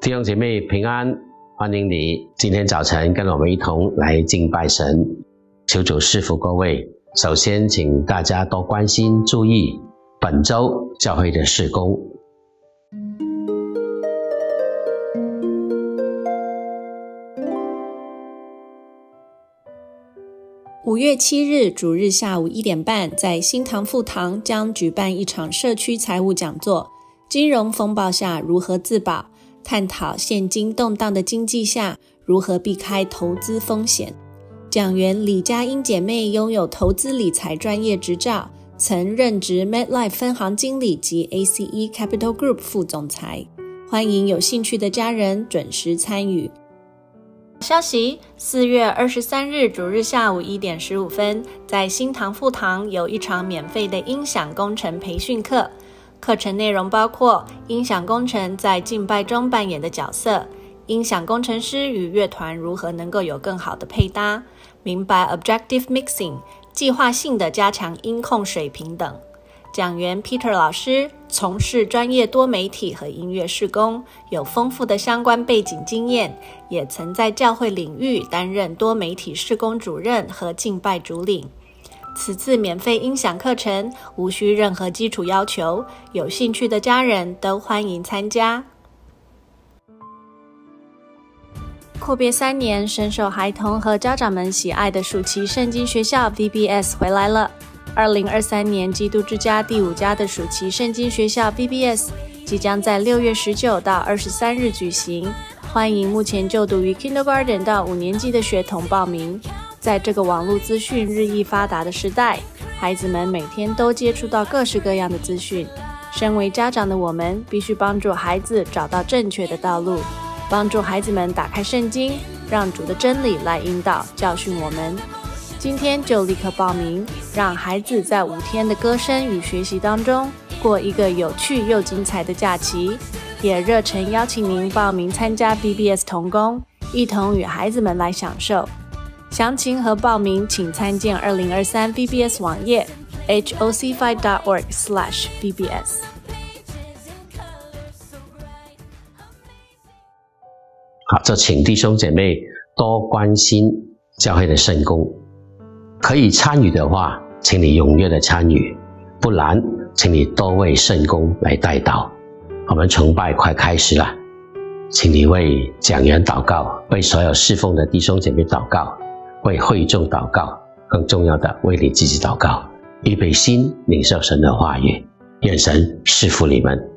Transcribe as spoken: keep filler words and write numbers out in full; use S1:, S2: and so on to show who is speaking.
S1: 弟兄姐妹平安，欢迎你今天早晨跟我们一同来敬拜神，求主赐福各位。首先请大家多关心注意本周教会的事工。
S2: 五月七日主日下午一点半，在新堂副堂将举办一场社区财务讲座，金融风暴下如何自保，探讨现今动荡的经济下如何避开投资风险。讲员李佳英姐妹拥有投资理财专业执照，曾任职 MetLife 分行经理及 A C E Capital Group 副总裁，欢迎有兴趣的家人准时参与。消息：四月二十三日主日下午一点十五分，在新堂副堂有一场免费的音响工程培训课。课程内容包括音响工程在敬拜中扮演的角色，音响工程师与乐团如何能够有更好的配搭，明白 Objective Mixing 计划性的加强音控水平等。讲员 Peter 老师从事专业多媒体和音乐事工，有丰富的相关背景经验，也曾在教会领域担任多媒体事工主任和敬拜主领。此次免费音响课程无需任何基础要求，有兴趣的家人都欢迎参加。阔别三年，深受孩童和家长们喜爱的暑期圣经学校 V B S 回来了。二零二三年基督之家第五家的暑期圣经学校 V B S 即将在六月十九到二十三日举行，欢迎目前就读于 Kindergarten 到五年级的学童报名。在这个网络资讯日益发达的时代，孩子们每天都接触到各式各样的资讯。身为家长的我们，必须帮助孩子找到正确的道路，帮助孩子们打开圣经，让主的真理来引导、教训我们。今天就立刻报名，让孩子在五天的歌声与学习当中，过一个有趣又精彩的假期。也热诚邀请您报名参加 V B S 同工，一同与孩子们来享受。详情和报名请参见二零二三 V B S 网页 H O C five dot org slash V B S。
S1: 好，这请弟兄姐妹多关心教会的圣工，可以参与的话请你踊跃的参与，不然请你多为圣工来代祷。我们崇拜快开始了，请你为讲员祷告，为所有侍奉的弟兄姐妹祷告，为会众祷告，更重要的为你自己祷告，预备心领受神的话语。愿神赐福你们。